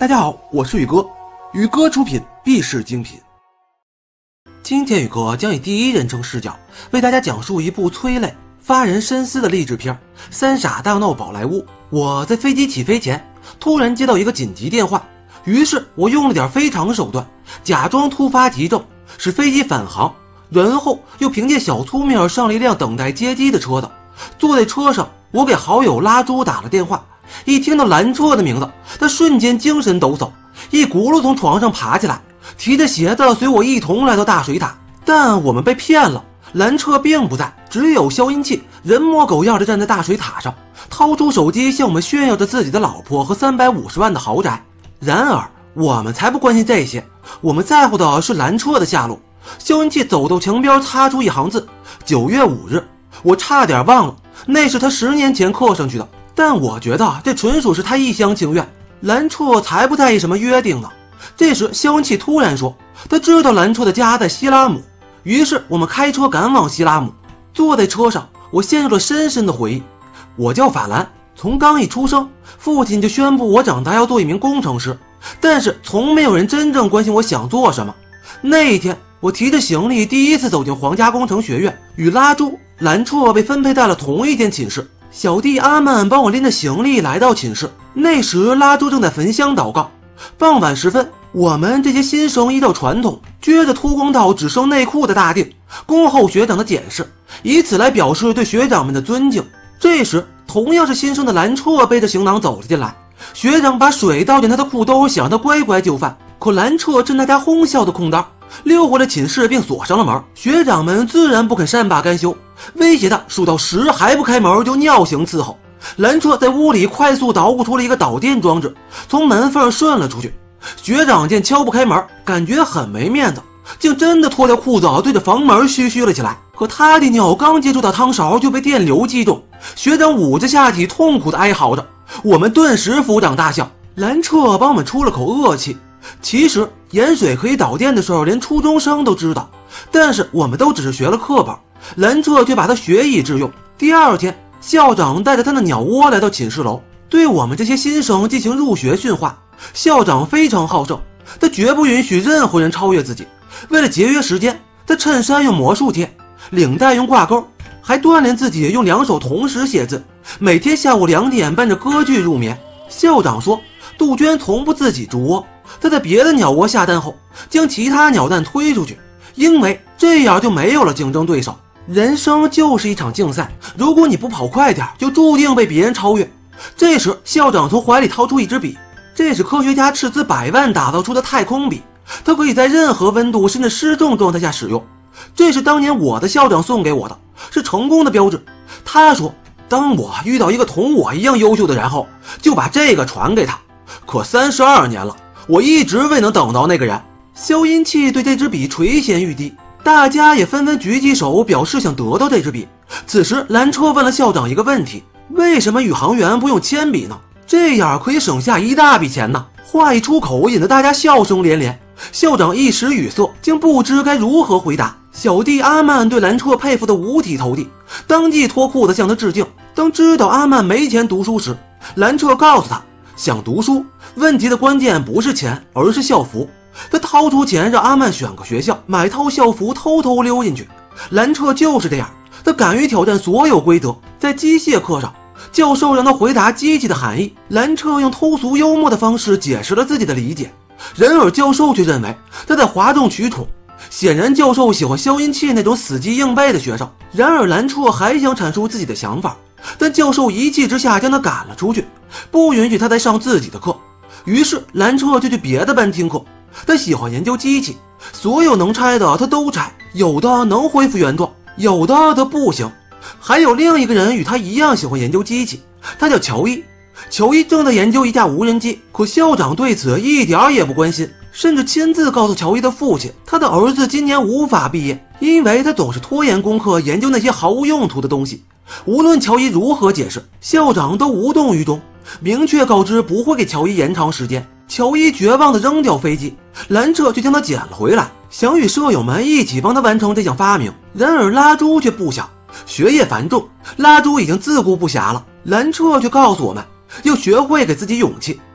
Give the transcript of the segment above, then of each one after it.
大家好，我是宇哥，宇哥出品必是精品。今天宇哥将以第一人称视角为大家讲述一部催泪、发人深思的励志片《三傻大闹宝莱坞》。我在飞机起飞前突然接到一个紧急电话，于是我用了点非常手段，假装突发急症，使飞机返航，然后又凭借小聪明上了一辆等待接机的车子。坐在车上，我给好友拉猪打了电话，一听到蓝彻的名字，他瞬间精神抖擞，一轱辘从床上爬起来，提着鞋子随我一同来到大水塔。但我们被骗了，蓝彻并不在，只有消音器人模狗样地站在大水塔上，掏出手机向我们炫耀着自己的老婆和350万的豪宅。然而我们才不关心这些，我们在乎的是蓝彻的下落。消音器走到墙边，擦出一行字：9月5日。我差点忘了，那是他10年前刻上去的，但我觉得这纯属是他一厢情愿。蓝彻才不在意什么约定呢。这时消音器突然说他知道蓝彻的家在西拉姆，于是我们开车赶往西拉姆。坐在车上，我陷入了深深的回忆。我叫法兰，从刚一出生，父亲就宣布我长大要做一名工程师，但是从没有人真正关心我想做什么。那一天，我提着行李第一次走进皇家工程学院，与拉猪、蓝彻被分配在了同一间寝室。小弟阿曼帮我拎着行李来到寝室，那时拉猪正在焚香祷告。傍晚时分，我们这些新生依照传统撅着脱光到只剩内裤的大腚，恭候学长的检视，以此来表示对学长们的尊敬。这时同样是新生的蓝彻背着行囊走了进来，学长把水倒进他的裤兜，想让他乖乖就范，可蓝彻趁大家哄笑的空当溜回了寝室并锁上了门。学长们自然不肯善罢甘休，威胁他数到10还不开门就尿刑伺候。蓝彻在屋里快速捣鼓出了一个导电装置，从门缝顺了出去。学长见敲不开门，感觉很没面子，竟真的脱掉裤子对着房门嘘了起来。可他的尿刚接触到汤勺就被电流击中，学长捂着下体痛苦地哀嚎着。我们顿时抚掌大笑，蓝彻帮我们出了口恶气。其实盐水可以导电的时候连初中生都知道，但是我们都只是学了课本，蓝彻却把它学以致用。第二天，校长带着他的鸟窝来到寝室楼，对我们这些新生进行入学训话。校长非常好胜，他绝不允许任何人超越自己。为了节约时间，他衬衫用魔术贴，领带用挂钩，还锻炼自己用2手同时写字。每天下午2点伴着歌剧入眠。校长说杜鹃从不自己筑窝，他在别的鸟窝下蛋后将其他鸟蛋推出去，因为这样就没有了竞争对手。人生就是一场竞赛，如果你不跑快点，就注定被别人超越。这时校长从怀里掏出一支笔，这是科学家斥资100万打造出的太空笔，它可以在任何温度甚至失重状态下使用。这是当年我的校长送给我的，是成功的标志。他说当我遇到一个同我一样优秀的人后，就把这个传给他。可32年了，我一直未能等到那个人。消音器对这支笔垂涎欲滴，大家也纷纷举起手表示想得到这支笔。此时蓝彻问了校长一个问题，为什么宇航员不用铅笔呢？这样可以省下一大笔钱呢。话一出口，引得大家笑声连连。校长一时语塞，竟不知该如何回答。小弟阿曼对蓝彻佩服得五体投地，当即脱裤子向他致敬。当知道阿曼没钱读书时，蓝彻告诉他，想读书，问题的关键不是钱，而是校服。他掏出钱让阿曼选个学校，买套校服偷偷溜进去。蓝彻就是这样，他敢于挑战所有规则。在机械课上，教授让他回答机器的含义，蓝彻用通俗幽默的方式解释了自己的理解。然而教授却认为他在哗众取宠。显然教授喜欢消音器那种死记硬背的学生。然而蓝彻还想阐述自己的想法，但教授一气之下将他赶了出去，不允许他再上自己的课。于是蓝彻就去别的班听课。他喜欢研究机器，所有能拆的他都拆，有的能恢复原状，有的则不行。还有另一个人与他一样喜欢研究机器，他叫乔伊。乔伊正在研究一架无人机，可校长对此一点也不关心，甚至亲自告诉乔伊的父亲，他的儿子今年无法毕业，因为他总是拖延功课，研究那些毫无用途的东西。无论乔伊如何解释，校长都无动于衷，明确告知不会给乔伊延长时间。乔伊绝望地扔掉飞机，蓝彻却将它捡了回来，想与舍友们一起帮他完成这项发明。然而拉猪却不想，学业繁重，拉猪已经自顾不暇了。蓝彻却告诉我们要学会给自己勇气，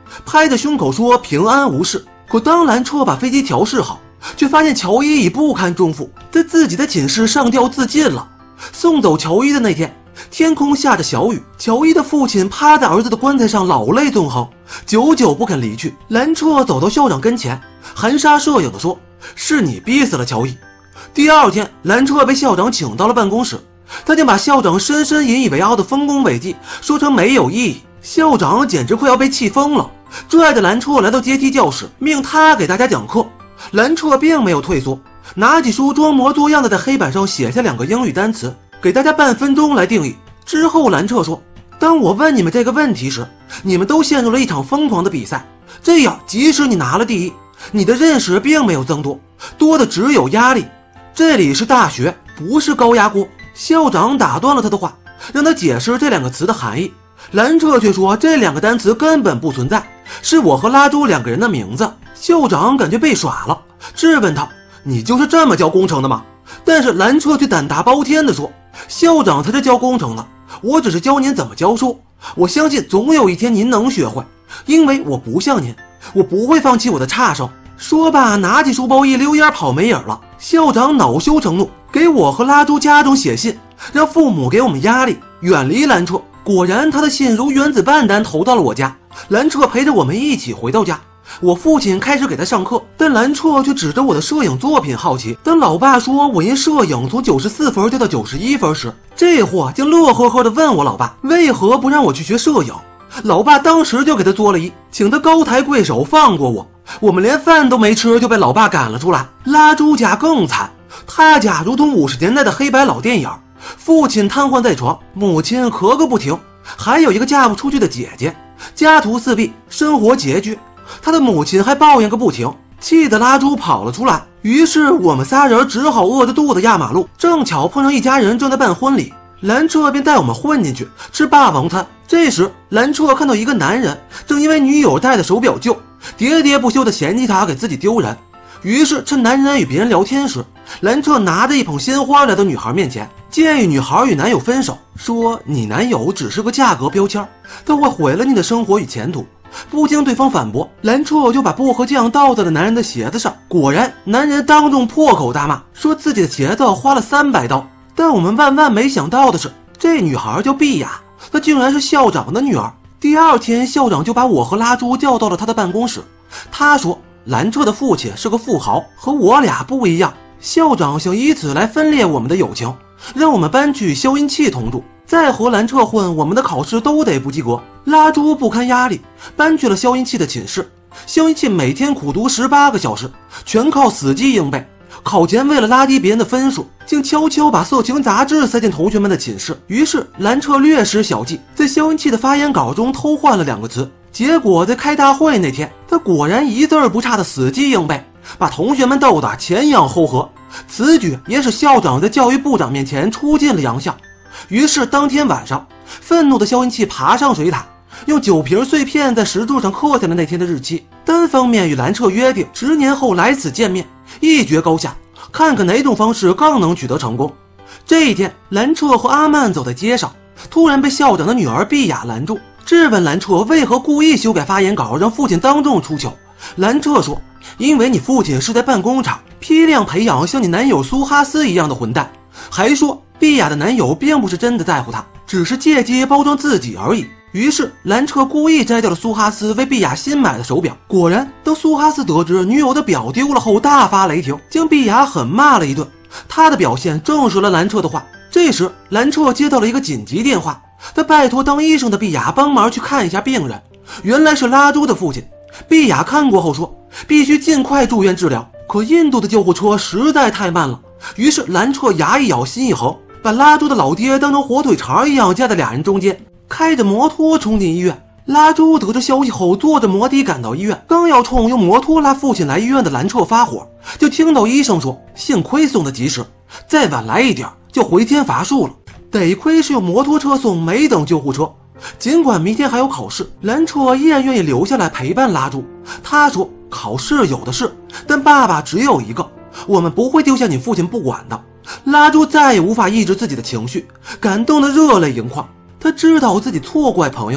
拍着胸口说平安无事。可当兰彻把飞机调试好，却发现乔伊已不堪重负，在自己的寝室上吊自尽了。送走乔伊的那天，天空下着小雨，乔伊的父亲趴在儿子的棺材上老泪纵横，久久不肯离去。兰彻走到校长跟前，含沙射影地说：“是你逼死了乔伊。”第二天，兰彻被校长请到了办公室，他竟把校长深深引以为傲的丰功伟绩说成没有意义。校长简直快要被气疯了，拽着兰彻来到阶梯教室，命他给大家讲课。兰彻并没有退缩，拿起书装模作样的在黑板上写下2个英语单词，给大家半分钟来定义。之后兰彻说：“当我问你们这个问题时，你们都陷入了一场疯狂的比赛，这样即使你拿了第一，你的认识并没有增多，多的只有压力。这里是大学，不是高压锅。”校长打断了他的话，让他解释这2个词的含义。兰彻却说这2个单词根本不存在，是我和拉朱2个人的名字。校长感觉被耍了，质问他：“你就是这么教工程的吗？”但是兰彻却胆大包天地说：“校长才是教工程的，我只是教您怎么教书。我相信总有一天您能学会，因为我不像您，我不会放弃我的差生。”说罢拿起书包一溜烟跑没影了。校长恼羞成怒，给我和拉朱家中写信，让父母给我们压力，远离兰彻。果然他的信如原子弹般投到了我家。兰彻陪着我们一起回到家，我父亲开始给他上课，但兰彻却指着我的摄影作品好奇。当老爸说我因摄影从94分掉到91分时，这货竟乐呵呵地问我老爸为何不让我去学摄影。老爸当时就给他作了揖，请他高抬贵手放过我。我们连饭都没吃就被老爸赶了出来。拉朱家更惨，他家如同50年代的黑白老电影，父亲瘫痪在床，母亲咳个不停，还有一个嫁不出去的姐姐，家徒四壁，生活拮据。他的母亲还抱怨个不停，气得拉朱跑了出来。于是我们仨人只好饿着肚子压马路，正巧碰上一家人正在办婚礼，兰彻便带我们混进去吃霸王餐。这时兰彻看到一个男人正因为女友戴的手表旧，喋喋不休地嫌弃他给自己丢人。于是趁男人与别人聊天时，兰彻拿着一捧鲜花来到女孩面前，建议女孩与男友分手，说你男友只是个价格标签，他会毁了你的生活与前途。不经对方反驳，兰彻就把薄荷酱倒在了男人的鞋子上。果然男人当众破口大骂，说自己的鞋子花了300刀。但我们万万没想到的是，这女孩叫碧雅，她竟然是校长的女儿。第二天校长就把我和拉朱叫到了他的办公室，他说兰彻的父亲是个富豪，和我俩不一样，校长想以此来分裂我们的友情，让我们搬去消音器同住，再和兰彻混，我们的考试都得不及格。拉朱不堪压力，搬去了消音器的寝室。消音器每天苦读18个小时，全靠死记硬背。考前为了拉低别人的分数，竟悄悄把色情杂志塞进同学们的寝室。于是兰彻略施小计，在消音器的发言稿中偷换了2个词。结果在开大会那天，他果然一字不差的死记硬背，把同学们逗得前仰后合。此举也使校长在教育部长面前出尽了洋相。于是当天晚上，愤怒的消音器爬上水塔，用酒瓶碎片在石柱上刻下了那天的日期，单方面与兰彻约定10年后来此见面，一决高下，看看哪种方式更能取得成功。这一天，兰彻和阿曼走在街上，突然被校长的女儿碧雅拦住，质问兰彻为何故意修改发言稿，让父亲当众出糗。兰彻说，因为你父亲是在办工厂批量培养像你男友苏哈斯一样的混蛋，还说碧雅的男友并不是真的在乎她，只是借机包装自己而已。于是兰彻故意摘掉了苏哈斯为碧雅新买的手表。果然，当苏哈斯得知女友的表丢了后，大发雷霆，将碧雅狠骂了一顿。他的表现证实了兰彻的话。这时兰彻接到了一个紧急电话，他拜托当医生的碧雅帮忙去看一下病人，原来是拉朱的父亲。碧雅看过后说必须尽快住院治疗，可印度的救护车实在太慢了。于是兰彻牙一咬心一横，把拉朱的老爹当成火腿肠一样夹在俩人中间，开着摩托冲进医院。拉朱得知消息后，坐着摩的赶到医院，刚要冲用摩托拉父亲来医院的兰彻发火，就听到医生说幸亏送得及时，再晚来一点就回天乏术了。得亏是用摩托车送，没等救护车。尽管明天还有考试，兰彻依然愿意留下来陪伴拉朱。他说考试有的是，但爸爸只有一个，我们不会丢下你父亲不管的。拉朱再也无法抑制自己的情绪，感动得热泪盈眶。他知道自己错怪朋友了，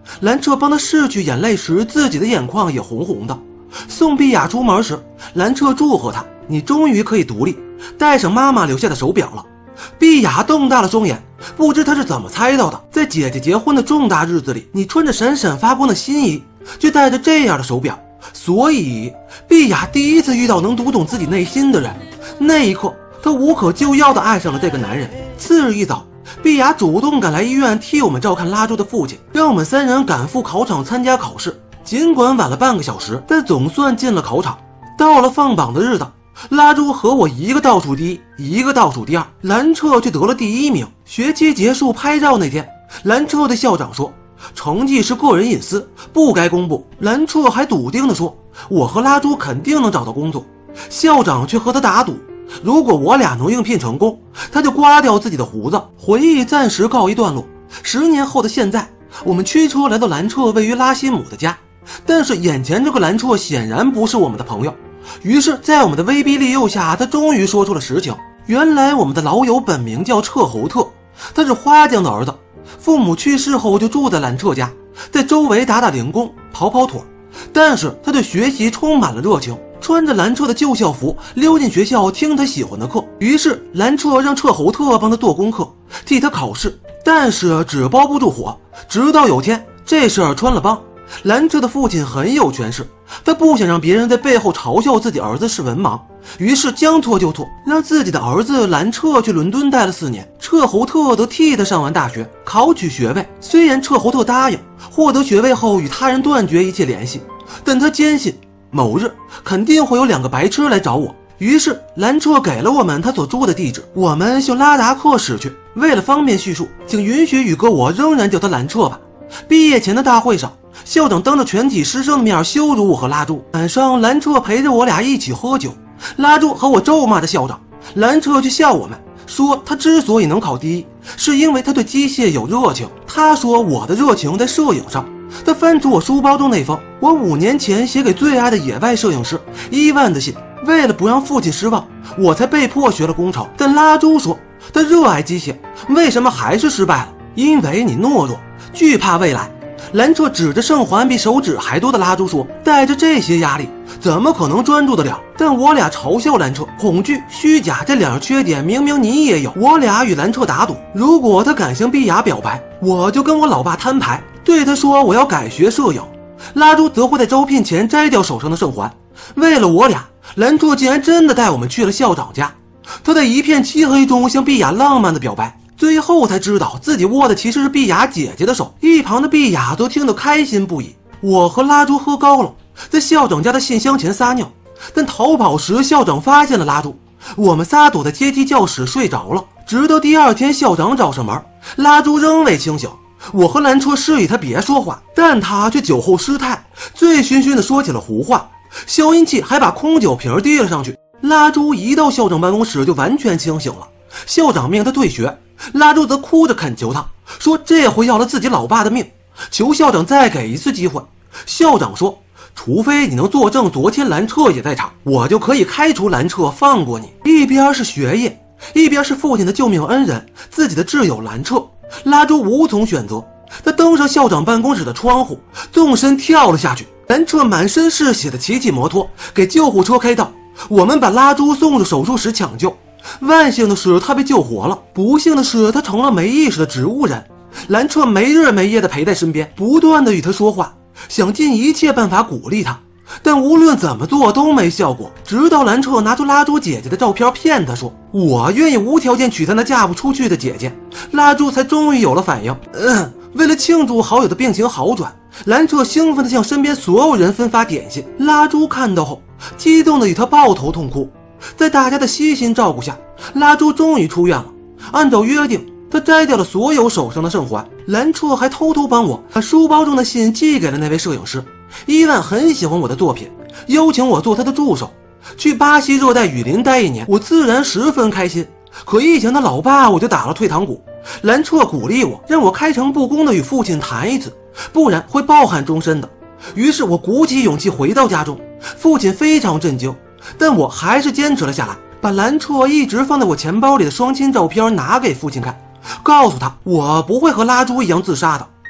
兰彻帮他拭去眼泪时，自己的眼眶也红红的。送碧雅出门时，兰彻祝贺他：“你终于可以独立，戴上妈妈留下的手表了。”碧雅瞪大了双眼，不知他是怎么猜到的，在姐姐结婚的重大日子里，你穿着闪闪发光的新衣，却戴着这样的手表。所以，碧雅第一次遇到能读懂自己内心的人。那一刻，她无可救药地爱上了这个男人。次日一早，碧雅主动赶来医院替我们照看拉珠的父亲，让我们3人赶赴考场参加考试。尽管晚了半个小时，但总算进了考场。到了放榜的日子，拉珠和我一个倒数第一，一个倒数第二，兰彻却得了第1名。学期结束拍照那天，兰彻对校长说：“成绩是个人隐私，不该公布。”兰彻还笃定地说：“我和拉珠肯定能找到工作。”校长却和他打赌，如果我俩能应聘成功，他就刮掉自己的胡子。回忆暂时告一段落。10年后的现在，我们驱车来到兰彻位于拉辛姆的家，但是眼前这个兰彻显然不是我们的朋友。于是在我们的威逼利诱下，他终于说出了实情。原来我们的老友本名叫彻侯特，他是花匠的儿子，父母去世后就住在兰彻家，在周围打打零工，跑跑腿。但是他对学习充满了热情，穿着兰彻的旧校服溜进学校听他喜欢的课。于是兰彻让彻侯特帮他做功课，替他考试，但是纸包不住火。直到有天这事儿穿了帮，兰彻的父亲很有权势，他不想让别人在背后嘲笑自己儿子是文盲，于是将错就错，让自己的儿子兰彻去伦敦待了4年。彻侯特则替他上完大学，考取学位。虽然彻侯特答应获得学位后与他人断绝一切联系，但他坚信某日肯定会有2个白痴来找我。于是兰彻给了我们他所住的地址，我们向拉达克驶去。为了方便叙述，请允许宇哥我仍然叫他兰彻吧。毕业前的大会上，校长当着全体师生的面羞辱我和拉珠。晚上兰彻陪着我俩一起喝酒，拉珠和我咒骂着校长，兰彻却笑我们，说他之所以能考第一，是因为他对机械有热情。他说我的热情在摄影上。他翻出我书包中那封我5年前写给最爱的野外摄影师伊万的信。为了不让父亲失望，我才被迫学了工程。但拉珠说他热爱机械，为什么还是失败了？因为你懦弱，惧怕未来。兰彻指着圣环比手指还多的拉珠说，带着这些压力怎么可能专注得了？但我俩嘲笑兰彻恐惧、虚假这2样缺点明明你也有。我俩与兰彻打赌，如果他敢向碧雅表白，我就跟我老爸摊牌，对他说我要改学摄影。拉珠则会在招聘前摘掉手上的圣环。为了我俩，兰彻竟然真的带我们去了校长家。他在一片漆黑中向碧雅浪漫的表白，最后才知道自己握的其实是碧雅姐姐的手。一旁的碧雅都听得开心不已。我和拉珠喝高了，在校长家的信箱前撒尿，但逃跑时校长发现了拉珠，我们仨躲在阶梯教室睡着了。直到第2天校长找上门，拉珠仍未清醒。我和兰彻示意他别说话，但他却酒后失态，醉醺醺地说起了胡话，消音器还把空酒瓶递了上去。拉珠一到校长办公室就完全清醒了，校长命他退学，拉珠则哭着恳求他，说这回要了自己老爸的命，求校长再给一次机会。校长说，除非你能作证昨天兰彻也在场，我就可以开除兰彻，放过你。一边是学业，一边是父亲的救命恩人，自己的挚友兰彻。拉珠无从选择，他登上校长办公室的窗户，纵身跳了下去。兰彻满身是血的骑摩托给救护车开道，我们把拉珠送入手术室抢救。万幸的是他被救活了，不幸的是他成了没意识的植物人。兰彻没日没夜地陪在身边，不断地与他说话，想尽一切办法鼓励他，但无论怎么做都没效果。直到兰彻拿出拉珠姐姐的照片骗他说，我愿意无条件娶她那嫁不出去的姐姐，拉珠才终于有了反应。为了庆祝好友的病情好转，兰彻兴奋地向身边所有人分发点心。拉珠看到后激动地与他抱头痛哭。在大家的悉心照顾下，拉珠终于出院了。按照约定，他摘掉了所有手上的圣环。兰彻还偷偷帮我把书包中的信寄给了那位摄影师。伊万很喜欢我的作品，邀请我做他的助手。去巴西热带雨林待1年，我自然十分开心。可一想到老爸，我就打了退堂鼓。兰彻鼓励我，让我开诚布公地与父亲谈一次，不然会抱憾终身的。于是我鼓起勇气回到家中，父亲非常震惊，但我还是坚持了下来，把兰彻一直放在我钱包里的双亲照片拿给父亲看，告诉他我不会和拉珠一样自杀的，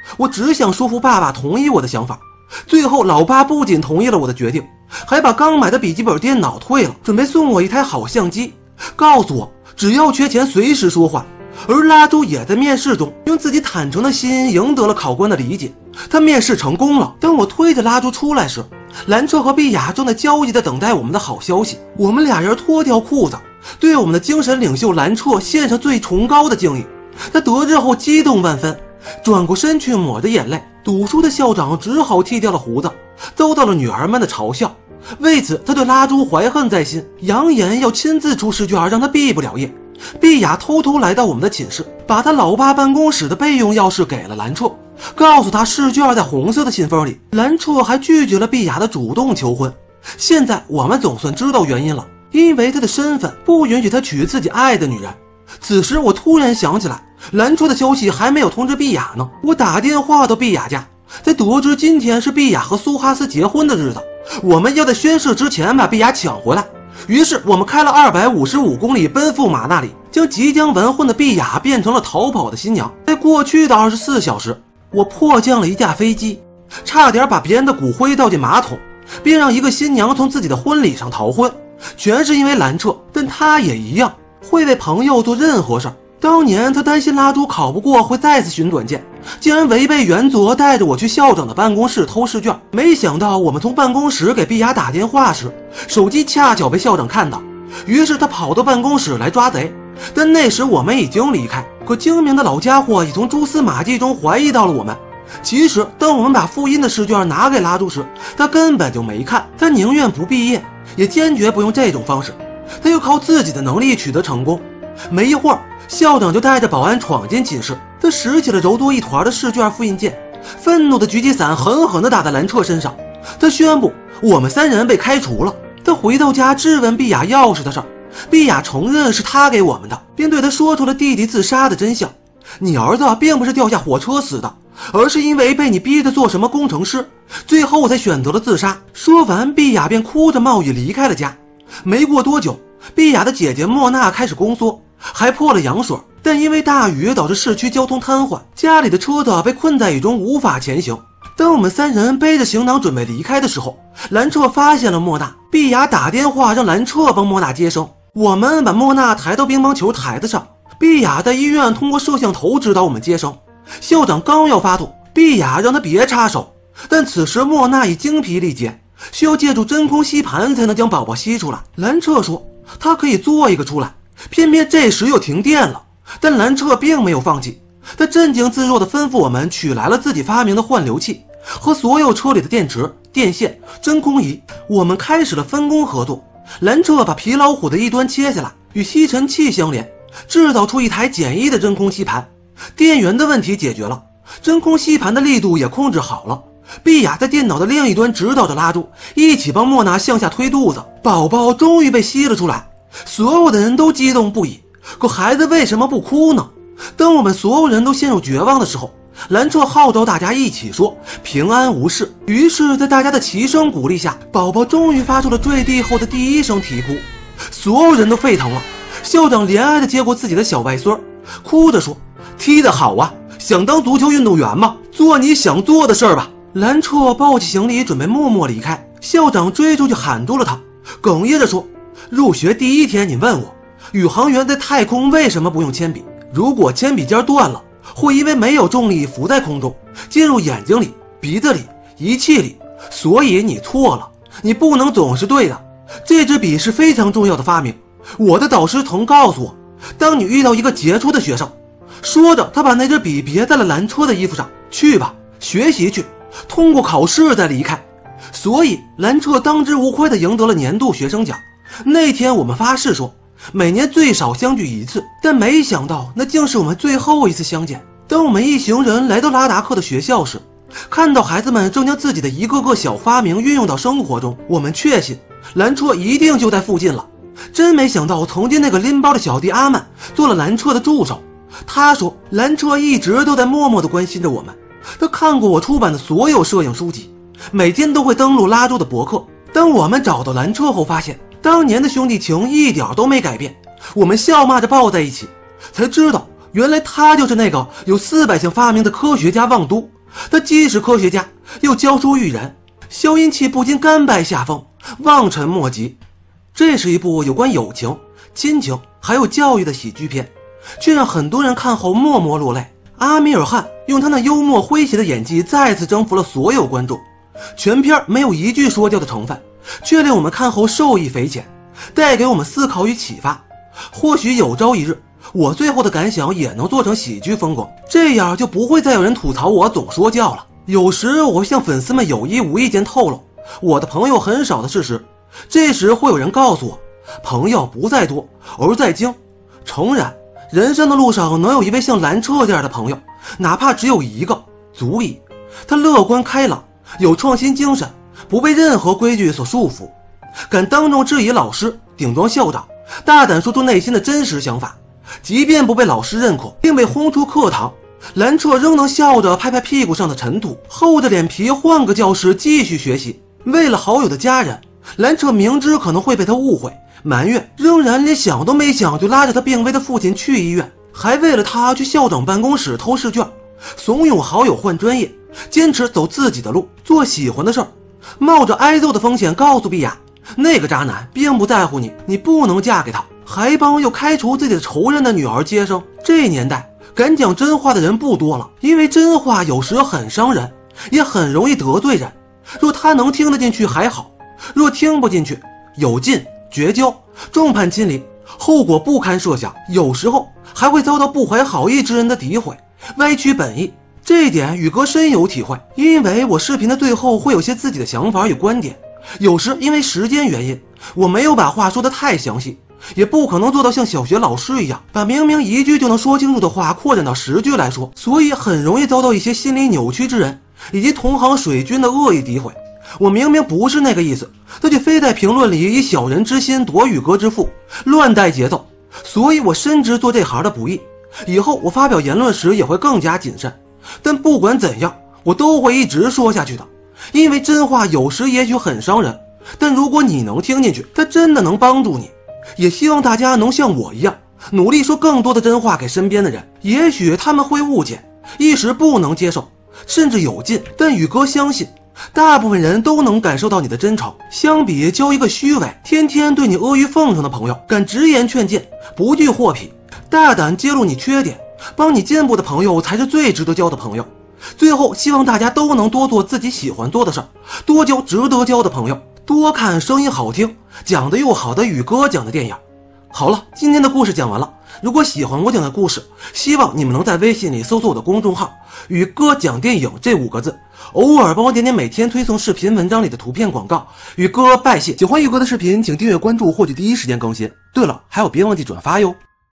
我只想说服爸爸同意我的想法。最后老爸不仅同意了我的决定，还把刚买的笔记本电脑退了，准备送我一台好相机，告诉我只要缺钱随时说话。而拉朱也在面试中用自己坦诚的心赢得了考官的理解，他面试成功了。当我推着拉朱出来时，兰彻和碧雅正在焦急地等待我们的好消息。我们俩人脱掉裤子，对我们的精神领袖兰彻献上最崇高的敬意。他得知后激动万分，转过身去抹着眼泪。赌书的校长只好剃掉了胡子，遭到了女儿们的嘲笑。为此他对拉朱怀恨在心，扬言要亲自出试卷，让他毕不了业。碧雅偷偷来到我们的寝室，把他老爸办公室的备用钥匙给了兰彻，告诉他试卷在红色的信封里。兰彻还拒绝了碧雅的主动求婚。现在我们总算知道原因了，因为他的身份不允许他娶自己爱的女人。此时我突然想起来，兰彻的消息还没有通知碧雅呢。我打电话到碧雅家，才得知今天是碧雅和苏哈斯结婚的日子，我们要在宣誓之前把碧雅抢回来。于是我们开了255公里奔赴马那里，将即将完婚的碧雅变成了逃跑的新娘。在过去的24小时，我迫降了一架飞机，差点把别人的骨灰倒进马桶，并让一个新娘从自己的婚礼上逃婚，全是因为兰彻。但他也一样会为朋友做任何事。当年他担心拉朱考不过会再次寻短见，竟然违背原则带着我去校长的办公室偷试卷。没想到我们从办公室给碧雅打电话时，手机恰巧被校长看到，于是他跑到办公室来抓贼。但那时我们已经离开，可精明的老家伙已从蛛丝马迹中怀疑到了我们。其实当我们把复印的试卷拿给拉朱时，他根本就没看，他宁愿不毕业，也坚决不用这种方式，他要靠自己的能力取得成功。没一会儿，校长就带着保安闯进寝室，他拾起了揉作一团的试卷复印件，愤怒的举起伞狠狠地打在兰彻身上。他宣布我们3人被开除了。他回到家质问碧雅钥匙的事儿，碧雅承认是他给我们的，并对他说出了弟弟自杀的真相。你儿子并不是掉下火车死的，而是因为被你逼着做什么工程师，最后才选择了自杀。说完，碧雅便哭着冒雨离开了家。没过多久，碧雅的姐姐莫娜开始宫缩，还破了羊水，但因为大雨导致市区交通瘫痪，家里的车子被困在雨中无法前行。当我们3人背着行囊准备离开的时候，兰彻发现了莫娜。碧雅打电话让兰彻帮莫娜接生。我们把莫娜抬到乒乓球台子上，碧雅在医院通过摄像头指导我们接生。校长刚要发作，碧雅让他别插手，但此时莫娜已精疲力竭，需要借助真空吸盘才能将宝宝吸出来。兰彻说他可以做一个出来，偏偏这时又停电了。但兰彻并没有放弃，他镇静自若地吩咐我们取来了自己发明的换流器和所有车里的电池、电线、真空仪。我们开始了分工合作。兰彻把皮老虎的一端切下来，与吸尘器相连，制造出一台简易的真空吸盘。电源的问题解决了，真空吸盘的力度也控制好了。碧雅在电脑的另一端指导着拉朱，一起帮莫娜向下推肚子。宝宝终于被吸了出来，所有的人都激动不已。可孩子为什么不哭呢？当我们所有人都陷入绝望的时候，兰彻号召大家一起说平安无事。于是在大家的齐声鼓励下，宝宝终于发出了坠地后的第一声啼哭。所有人都沸腾了。校长怜爱地接过自己的小外孙，哭着说踢得好啊，想当足球运动员吗？做你想做的事儿吧。兰彻抱起行李准备默默离开，校长追出去喊住了他，哽咽着说入学第1天你问我宇航员在太空为什么不用铅笔，如果铅笔尖断了，会因为没有重力浮在空中，进入眼睛里、鼻子里、仪器里，所以你错了，你不能总是对的。这支笔是非常重要的发明，我的导师曾告诉我，当你遇到一个杰出的学生，说着他把那支笔别在了兰彻的衣服上，去吧，学习去，通过考试再离开。所以兰彻当之无愧地赢得了年度学生奖。那天我们发誓说每年最少相聚1次，但没想到那竟是我们最后一次相见。当我们一行人来到拉达克的学校时，看到孩子们正将自己的一个个小发明运用到生活中，我们确信兰彻一定就在附近了。真没想到曾经那个拎包的小弟阿曼做了兰彻的助手。他说兰彻一直都在默默地关心着我们，他看过我出版的所有摄影书籍，每天都会登录拉朱的博客。当我们找到兰彻后，发现当年的兄弟情一点都没改变。我们笑骂着抱在一起，才知道原来他就是那个有400项发明的科学家旺都。 他既是科学家，又教书育人，消音器不禁甘拜下风，望尘莫及。这是一部有关友情、亲情还有教育的喜剧片，却让很多人看后默默落泪。阿米尔汗用他那幽默诙谐的演技再次征服了所有观众，全片没有一句说教的成分，却令我们看后受益匪浅，带给我们思考与启发。或许有朝一日，我最后的感想也能做成喜剧风格，这样就不会再有人吐槽我总说教了。有时我会向粉丝们有意无意间透露我的朋友很少的事实，这时会有人告诉我，朋友不在多而在精。诚然，人生的路上能有一位像兰彻这样的朋友，哪怕只有一个足矣。他乐观开朗，有创新精神，不被任何规矩所束缚，敢当众质疑老师，顶撞校长，大胆说出内心的真实想法。即便不被老师认可并被轰出课堂，兰彻仍能笑着拍拍屁股上的尘土，厚着脸皮换个教室继续学习。为了好友的家人，兰彻明知可能会被他误会埋怨，仍然连想都没想就拉着他病危的父亲去医院，还为了他去校长办公室偷试卷，怂恿好友换专业，坚持走自己的路，做喜欢的事儿，冒着挨揍的风险告诉碧雅，那个渣男并不在乎你，你不能嫁给他，还帮又开除自己的仇人的女儿接生。这年代敢讲真话的人不多了，因为真话有时很伤人，也很容易得罪人。若他能听得进去还好，若听不进去，有劲绝交，众叛亲离，后果不堪设想，有时候还会遭到不怀好意之人的诋毁，歪曲本意。这一点宇哥深有体会，因为我视频的最后会有些自己的想法与观点，有时因为时间原因，我没有把话说得太详细，也不可能做到像小学老师一样把明明一句就能说清楚的话扩展到10句来说，所以很容易遭到一些心理扭曲之人以及同行水军的恶意诋毁。我明明不是那个意思，他却非在评论里以小人之心夺宇哥之腹，乱带节奏。所以我深知做这行的不易，以后我发表言论时也会更加谨慎。但不管怎样，我都会一直说下去的，因为真话有时也许很伤人，但如果你能听进去，它真的能帮助你。也希望大家能像我一样，努力说更多的真话给身边的人。也许他们会误解，一时不能接受，甚至有劲，但宇哥相信大部分人都能感受到你的真诚。相比交一个虚伪、天天对你阿谀奉承的朋友，敢直言劝谏，不惧祸痞，大胆揭露你缺点，帮你进步的朋友才是最值得交的朋友。最后希望大家都能多做自己喜欢做的事儿，多交值得交的朋友，多看声音好听、讲得又好的宇哥讲的电影。好了，今天的故事讲完了。如果喜欢我讲的故事，希望你们能在微信里搜索我的公众号宇哥讲电影这5个字，偶尔帮我点点每天推送视频文章里的图片广告，宇哥拜谢。喜欢宇哥的视频请订阅关注获取第一时间更新。对了，还有别忘记转发哟。